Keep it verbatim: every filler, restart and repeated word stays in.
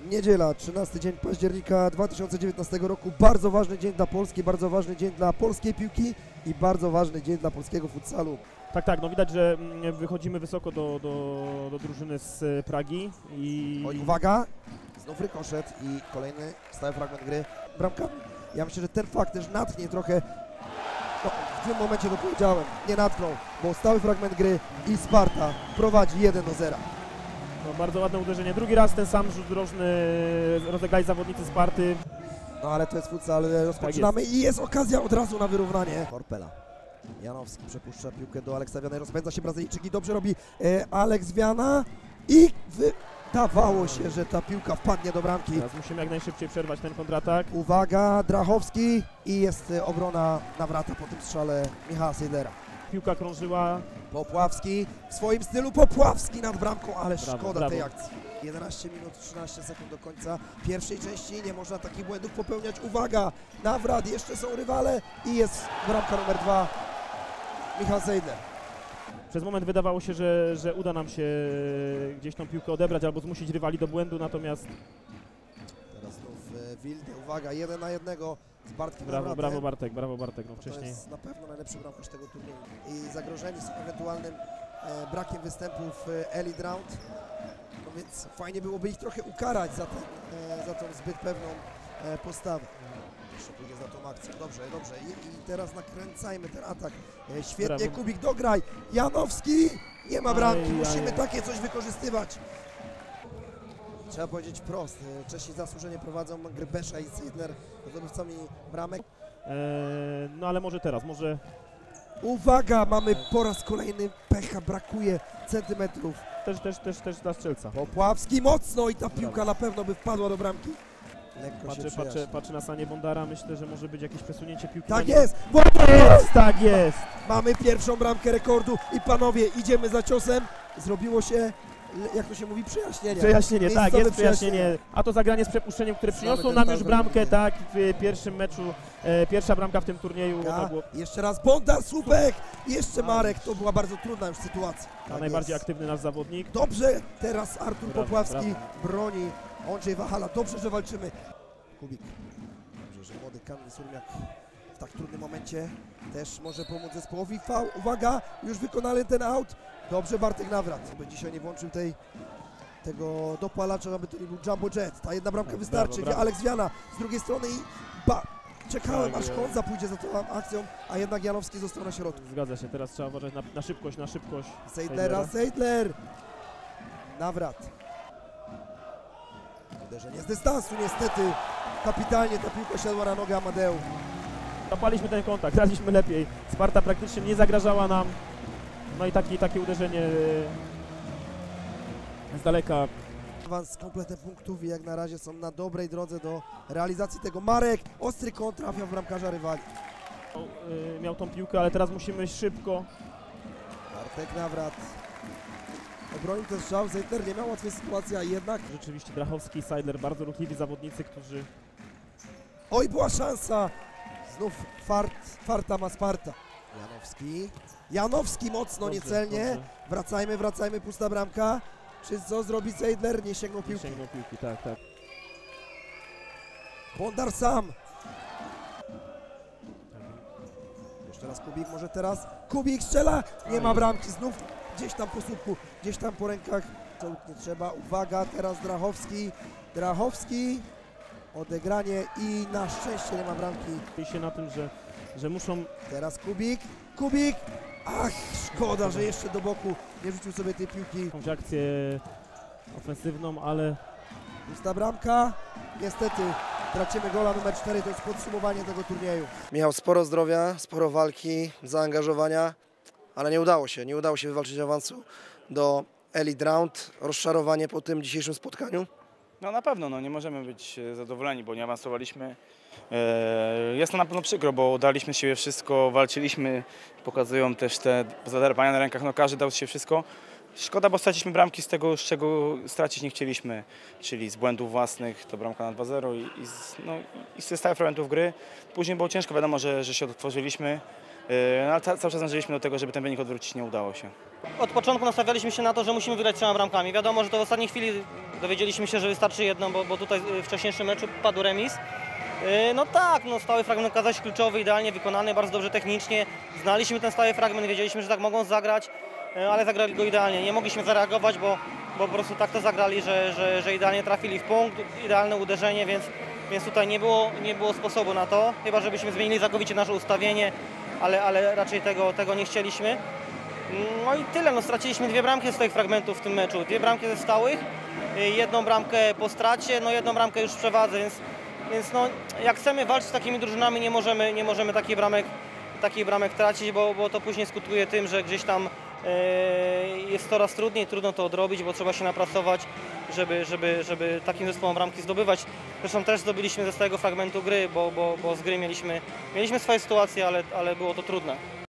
Niedziela, trzynasty dzień października dwa tysiące dziewiętnastego roku. Bardzo ważny dzień dla Polski, bardzo ważny dzień dla polskiej piłki i bardzo ważny dzień dla polskiego futsalu. Tak, tak, no widać, że wychodzimy wysoko do, do, do drużyny z Pragi i... Oj, uwaga, znów rykoszet i kolejny stały fragment gry. Bramka, ja myślę, że ten fakt też natchnie trochę, no, w tym momencie to powiedziałem, nie natknął, bo stały fragment gry i Sparta prowadzi jeden do zera. No, bardzo ładne uderzenie. Drugi raz ten sam rzut rożny rozegrali zawodnicy Sparty. No ale to jest futsal, rozpoczynamy tak jest. I jest okazja od razu na wyrównanie. Korpela. Janowski przepuszcza piłkę do Aleksa Wiany, rozpędza się Brazylijczyk i dobrze robi e, Aleks Wiana i wydawało się, że ta piłka wpadnie do bramki. Teraz musimy jak najszybciej przerwać ten kontratak. Uwaga, Drachowski i jest e, obrona Nawrata po tym strzale Michała Seidlera. Piłka krążyła. Popławski w swoim stylu, Popławski nad bramką, ale brawo, szkoda brawo. tej akcji. jedenaście minut, trzynaście sekund do końca pierwszej części, nie można takich błędów popełniać. Uwaga, Nawrat, jeszcze są rywale i jest bramka numer dwa, Michał Seidler. Przez moment wydawało się, że, że uda nam się gdzieś tą piłkę odebrać albo zmusić rywali do błędu, natomiast... Teraz znów e, Wilde, uwaga, jeden na jednego z Bartkiem Brawo, Nawratem. brawo Bartek, brawo Bartek, no wcześniej. To jest na pewno najlepszy bramkarz tego turnieju. I zagrożeni są ewentualnym e, brakiem występów e, Elite Round. No więc fajnie byłoby ich trochę ukarać za, ten, e, za tą zbyt pewną e, postawę. Jeszcze pójdzie za tą akcją. Dobrze, dobrze. I, i teraz nakręcajmy ten atak. E, świetnie, Brawo. Kubik, dograj. Janowski, nie ma bramki. Aj, Musimy aj. takie coś wykorzystywać. Trzeba powiedzieć wprost. E, Czesi zasłużenie prowadzą Grbesza i Seidler zdobywcami bramek. Eee, no ale może teraz, może... Uwaga, mamy po raz kolejny pecha, brakuje centymetrów. Też, też, też, też dla strzelca. Popławski mocno i ta piłka na pewno by wpadła do bramki. Lekko Patrzę, się patrzę, patrzę na Sanie Bondara, myślę, że może być jakieś przesunięcie piłki. Tak na jest! Tak jest, tak jest! Mamy pierwszą bramkę rekordu i panowie, idziemy za ciosem. Zrobiło się, jak to się mówi, przyjaśnienie. Przejaśnienie, tak, Miejscowe jest przejaśnienie. A to zagranie z przepuszczeniem, które przyniosło ten nam stały już bramkę, fragment. tak, w pierwszym meczu, e, pierwsza bramka w tym turnieju. Ja, To było jeszcze raz Bondar, słupek, jeszcze A, Marek, to była bardzo trudna już sytuacja. a Tak najbardziej jest. aktywny nasz zawodnik. Dobrze, teraz Artur Brawo, Popławski brawo. broni Andrzej Wahala. Dobrze, że walczymy. Kubik. Dobrze, że młody Kamil Surmiak w tak trudnym momencie też może pomóc zespołowi. Fał, uwaga, już wykonany ten out. Dobrze, Bartek Nawrat. By dzisiaj nie włączył tej, tego dopalacza, aby to nie był Jumbo Jet. Ta jedna bramka Tak, wystarczy. brawo, brawo. Aleks Wiana z drugiej strony i ba. Czekałem, Tak, aż jest. Honza pójdzie za tą akcją, a jednak Janowski został na środku. Zgadza się, teraz trzeba uważać na, na szybkość, na szybkość. Seidlera, Seidler. Nawrat. Uderzenie z dystansu niestety. Kapitalnie ta piłka siadła na nogę Amadeu. Zapaliśmy ten kontakt, graliśmy lepiej. Sparta praktycznie nie zagrażała nam. No i taki, takie uderzenie e, z daleka. Awans z kompletem punktów i jak na razie są na dobrej drodze do realizacji tego. Marek, ostry kąt trafia w bramkarza rywali. E, miał tą piłkę, ale teraz musimy szybko. Bartek Nawrat. Obronił ten strzał, Seidler nie miał łatwej sytuacji, a jednak... Rzeczywiście Drachowski i Seidler, bardzo ruchliwi zawodnicy, którzy... Oj, była szansa! Znów fart, farta ma Sparta. Janowski. Janowski mocno, Dobrze, niecelnie. dobrze. Wracajmy, wracajmy, pusta bramka. Czy co zrobi Seidler? Nie sięgnął Nie piłki. sięgnął piłki, tak, tak. Bondar sam. Jeszcze raz Kubik, może teraz. Kubik strzela, nie ma bramki. Znów gdzieś tam po słupku, gdzieś tam po rękach. To nie trzeba. Uwaga, teraz Drachowski. Drachowski. Odegranie i na szczęście nie ma bramki. I się na tym, że, że muszą... Teraz Kubik. Kubik. Ach, szkoda, że jeszcze do boku nie rzucił sobie tej piłki. jakąś akcję ofensywną, ale Pusta bramka. Niestety tracimy gola numer cztery. To jest podsumowanie tego turnieju. Michał, sporo zdrowia, sporo walki, zaangażowania, ale nie udało się. Nie udało się wywalczyć awansu do Elite Round. Rozczarowanie po tym dzisiejszym spotkaniu. No na pewno, no, nie możemy być e, zadowoleni, bo nie awansowaliśmy. E, jest to na pewno przykro, bo daliśmy z siebie wszystko, walczyliśmy, pokazują też te zadrapania na rękach, no każdy dał z siebie wszystko. Szkoda, bo straciliśmy bramki z tego, z czego stracić nie chcieliśmy, czyli z błędów własnych, to bramka na dwa zero i, i, z, no, i z stałych fragmentów gry. Później było ciężko, wiadomo, że, że się odtworzyliśmy, no, ale cały czas dążyliśmy do tego, żeby ten wynik odwrócić, nie udało się. Od początku nastawialiśmy się na to, że musimy wygrać trzema bramkami. Wiadomo, że to w ostatniej chwili dowiedzieliśmy się, że wystarczy jedną, bo, bo tutaj w wcześniejszym meczu padł remis. No tak, no stały fragment okazał się kluczowy, idealnie wykonany, bardzo dobrze technicznie. Znaliśmy ten stały fragment, wiedzieliśmy, że tak mogą zagrać, ale zagrali go idealnie. Nie mogliśmy zareagować, bo, bo po prostu tak to zagrali, że, że, że idealnie trafili w punkt, idealne uderzenie, więc, więc tutaj nie było, nie było sposobu na to. Chyba żebyśmy zmienili całkowicie nasze ustawienie, ale, ale raczej tego, tego nie chcieliśmy. No i tyle, no straciliśmy dwie bramki z tych fragmentów w tym meczu, dwie bramki ze stałych, jedną bramkę po stracie, no jedną bramkę już w przewadze, więc, więc no, jak chcemy walczyć z takimi drużynami, nie możemy, nie możemy takich bramek, takich bramek tracić, bo, bo to później skutkuje tym, że gdzieś tam e, jest coraz trudniej, trudno to odrobić, bo trzeba się napracować, żeby, żeby, żeby takim zespołom bramki zdobywać. Zresztą też zdobyliśmy ze stałego fragmentu gry, bo, bo, bo z gry mieliśmy, mieliśmy swoje sytuacje, ale, ale było to trudne.